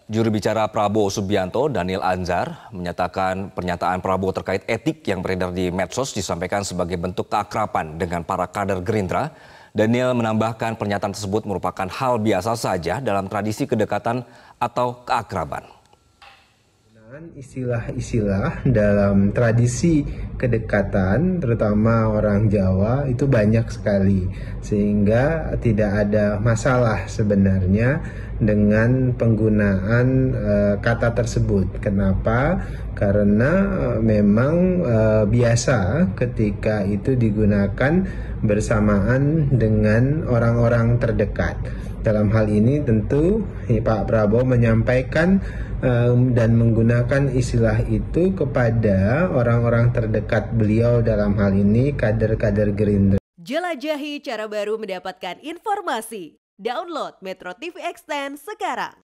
Juru bicara Prabowo Subianto, Daniel Anzar, menyatakan pernyataan Prabowo terkait etik yang beredar di medsos disampaikan sebagai bentuk keakraban dengan para kader Gerindra. Daniel menambahkan pernyataan tersebut merupakan hal biasa saja dalam tradisi kedekatan atau keakraban. Istilah-istilah dalam tradisi kedekatan, terutama orang Jawa, itu banyak sekali, sehingga tidak ada masalah sebenarnya dengan penggunaan kata tersebut. Kenapa? Karena memang biasa ketika itu digunakan bersamaan dengan orang-orang terdekat. Dalam hal ini tentu Pak Prabowo menyampaikan dan menggunakan istilah itu kepada orang-orang terdekat beliau, dalam hal ini kader-kader Gerindra. Jelajahi cara baru mendapatkan informasi. Download Metro TV Extend sekarang.